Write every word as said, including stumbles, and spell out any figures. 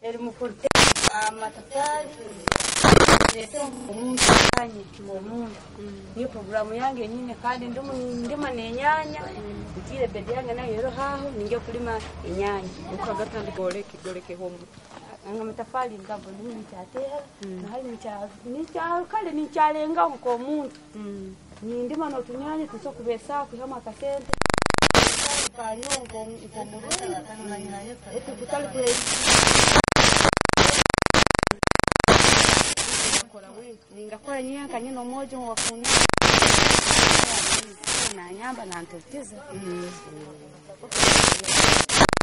elimu kurte amatafari leta umuntu kanye umuntu niyo programu yange nyine kandi ndimo ndima nenyanya ndire bedi yange nayo rero haho ninge kulima inyanya ukagatandi gole kigole kihombo anga matafari ngabo ni cyatera na hari ni cya ni cya kale ni cyalenga ko umuntu ni ndima no tunyanya tuso kubesa kuhama kasente kanyongo ikomurura etu kutali kule ningakora nyaka nyino moja wa kuni na nyamba na ntoteza